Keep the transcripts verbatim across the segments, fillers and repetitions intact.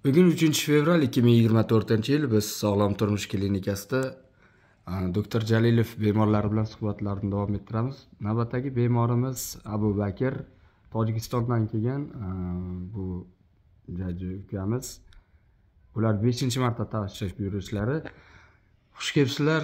Bugun uchinchi fevral ikki ming yigirma to'rtinchi yil biz Sog'lom turmush klinikasida doktor Jalilov bemorlari bilan suhbatlarni davom ettiramiz. Navbatdagi bemorimiz Abu Bakr, Tojikistondan kelgan bu jaji ukamiz. Ular beshinchi marta tashrif buyurishlari. Xush kelibsizlar.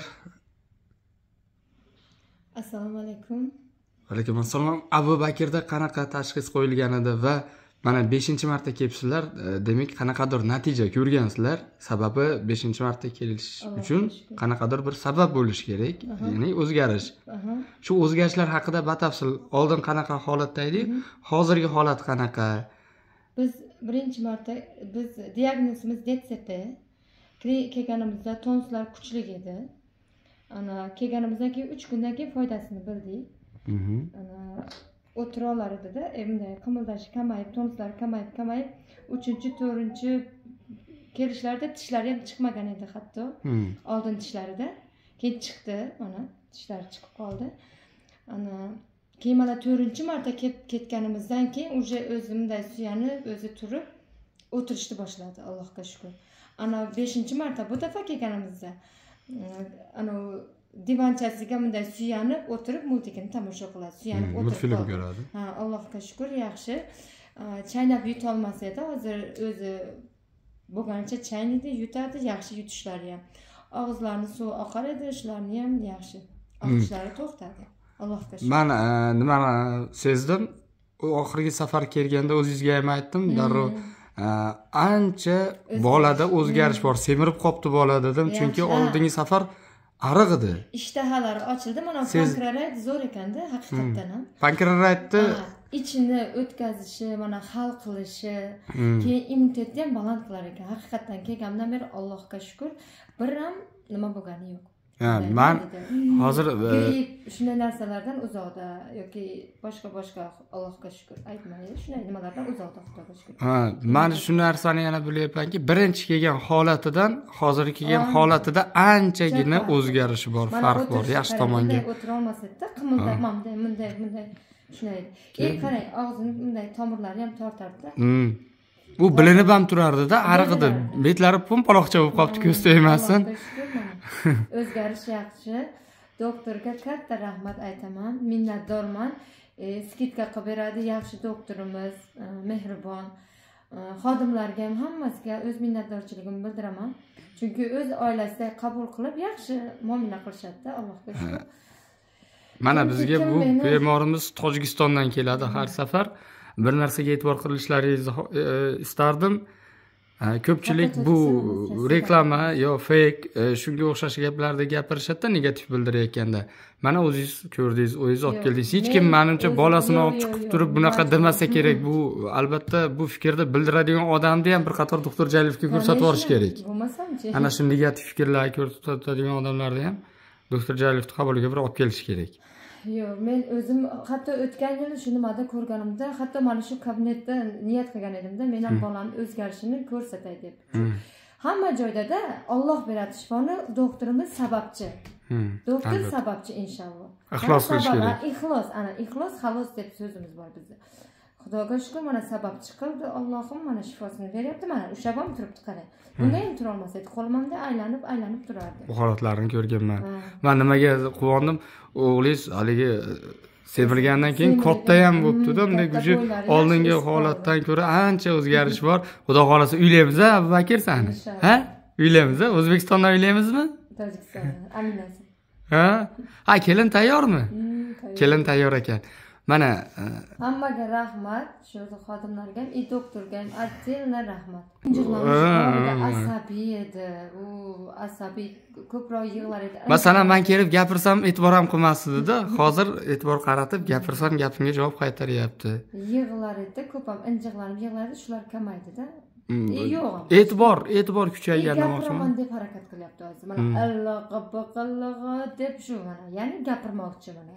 Assalomu alaykum. Alaykum assalom. Abu Bakrda qanaqa tashxis qo'yilgan edi va mana beshinchi marta kelibsizlar, demak qanaqadir natija ko'rgansizlar. Sababi beshinchi marta kelish uchun qanaqadir bir sabab bo'lishi kerak, ya'ni o'zgarish. Shu o'zgarishlar haqida batafsil oldin qanaqa holatda edik, hozirgi holat qanaqa? Biz birinchi marta biz diagnozimiz D C P. Kelganimizda tonslar kuchli edi. Ana kelganimizdan keyin uch kundan keyin foydasini bildik. Ana o'tirolar edi-da, bunday qimildashi kamayib, tonuslar kamayib, kamayib, uchinchi, to'rtinchi kelishlarda tishlari ham chiqmagan edi hatto. Oldin tishlarida. Keyin chiqdi, mana tishlari chiqib qoldi. Ana keyin mana to'rtinchi marta kelib ketganimizdan keyin uje o'zimday suyanib, o'zi turib o'tirishni boshladi, Allohga shukr. Ana beshinchi marta bu dafa kelganimizda ana divanchasiga bunday suyanib o'tirib multikini tomosha qiladi, suyanib o'tirib. Multfilm ko'radi. Ha, Allohga shukr, yaxshi. Chaynab yuta olmas edi, hozir o'zi bo'lganicha chaynaydi, yutadi, yaxshi yutishlari ham. Og'izlarini suv oqar edi, shularni ham yaxshi. Og'izlari to'xtadi. Allohga shukr. Men nimani sezdim? U oxirgi safar kelganda o'zingizga ham aytdim, darrov ancha bolada o'zgarish bor, semirib qopti bola dedim, chunki oldingi safar ariq edi. Ishtahalari ochildi, mana pankreatit zo'r ekanda, haqiqatdan ham. Pankreatitni ichini o'tkazishi, mana hal qilishi, keyin immunitetni ham baland qilar ekan. Haqiqatdan kelganimdan beri Allohga shukr, bir ham nima bo'lgani yo'q. Ha, men hozir shunday narsalardan uzoqda yoki boshqa boshqa Allohga shukr aytmaydi, shunday nimalardan uzoqda Xudoga shukr. Ha, men shu narsani yana bilyapmanki, birinchi kelgan holatidan hozirgi kelgan holatida anchagina o'zgarishi bor, farq bor, yaxshi tomonga. O'tira olmasdi-da, qimildamam, bunday, bunday shunday. Ey qarang, og'zini bunday tomirlari ham tortardi-da. U bilinib ham turardi-da, ariq edi. Betlari po'mpaloqcha bo'lib qolibdi, ko'z tegmasin. O'zgarish yaxshi. Doktorga katta rahmat aytaman, minnatdorman. Skidka qilib beradi, yaxshi doktorimiz, mehribon. Xodimlarga ham hammasiga o'z minnatdorchiligimni bildiraman. Chunki o'z oilasida qabul qilib yaxshi muomala qilishadi-da, Allohga shukr. Mana bizga bu bemorimiz Tojikistondan keladi har safar. Bir narsaga e'tibor qilishlaringizni istardim. Ko'pchilik bu reklama yo fake shunga o'xshash gaplarda gapirishadi, negativ bildirayotganda. Mana o'zingiz ko'rdingiz, o'zingiz olib keldingiz. Hech kim menimcha bolasini olib chiqib turib bunaqa demasa kerak. Bu albatta bu fikrni bildiradigan odamni ham bir qator doktor Jalilovga ko'rsatib yuborish kerak. Bo'lmasamchi. Ana shu negativ fikrlarni ko'rsatadigan odamlarni ham doktor Jalilovning qabuliga bir olib kelish kerak. Yo'q, men o'zim hatto o'tgan yil shu nimada ko'rganimda, hatto mana shu kabinetda niyat qilgan edimda, men ham bolamning o'zgarishini ko'rsatay deb. Hamma joyda-da Alloh beradi shifoni, doktorimiz sababchi. Doktor sababchi inshaalloh. Ixlos qilish kerak. Ixlos, ana ixlos xalos deb so'zimiz bor bizda. Xudoga shukr, mana sababchi qildi, Allohim mana shifosini beryapti, mana ushlab ham turibdi, qarang. Bunday ham tura olmas edi, qo'limda aylanib, aylanib turardi. Bu holatlarni ko'rganman. Men nimaga quvondim? O'g'lingiz haligi semirgandan keyin katta ham bo'libdi-da, bunday kuchi oldingi holatdan ko'ra ancha o'zgarish bor. Xudo xolasa uylaymiz-a, Abu Bakr sani? Ha? Uylaymiz-a? O'zbekistonda uylaymizmi? Tojikistonda, aminasi. Ha? Ha, kelin tayyormi? Kelin tayyor ekan. Mana hammaga rahmat, shu xodimlarga ham, и doktorga ham отдельно rahmat. Asabiy edi, u asabiy, ko'proq yig'lar edi. Masalan, men kelib gapirsam e'tibor ham qilmasdi-da, hozir e'tibor qaratib gapirsam gapimga javob qaytaryapti. Yig'lar edi, ko'p ham injiqlanib yig'lardi, shular kamaydi-da. Yo'q. E'tibor, e'tibor kuchaygan demoqchiman. Gapiraman deb harakat qilyapti hozir. Mana Allohga baqalloga deb shu mana, ya'ni gapirmoqchi mana.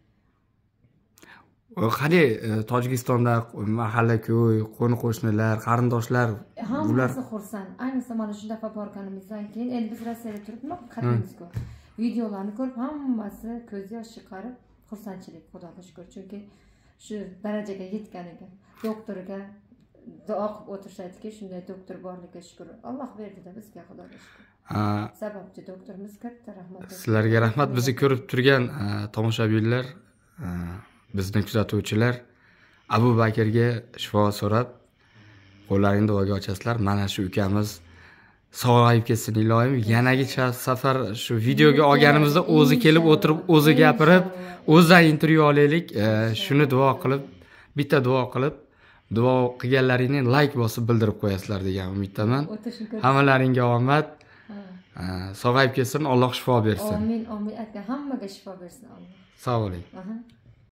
Qani Tojikistonda mahalla-ko'y, qo'ni-qo'shnilar, qarindoshlar ular xursand. Ayniqsa mana shu dafa borganimizdan keyin endi biz Rossiyada turibmiz, qatnaymiz-ku. Videolarni ko'rib hammasi ko'z yosh chiqarib, xursandchilik, Xudoga shukr. Chunki shu darajaga yetgan ekan. Doktorga duo qilib o'tirishadiki, shunday doktor borligiga shukr. Alloh berdi-da bizga, Xudoga shukr. Sababchi doktorimiz katta rahmat. Sizlarga rahmat. Bizni ko'rib turgan tomoshabinlar, bizni kuzatuvchilar Abu Bakrga shifo so'rab qo'llaringni duoga ochasizlar. Mana shu ukamiz sog'ayib ketsin ilohim. Yanagi safar shu videoga olganimizda o'zi kelib o'tirib, o'zi gapirib, o'zidan intervyu olaylik. Shuni duo qilib, bitta duo qilib, duo qilganlaringni like bosib bildirib qo'yasizlar degan umiddaman. Hammalaringga omad. Sog'ayib ketsin, Alloh shifo bersin. Amin, amin. Hammaga shifo bersin Alloh. Sog' bo'ling.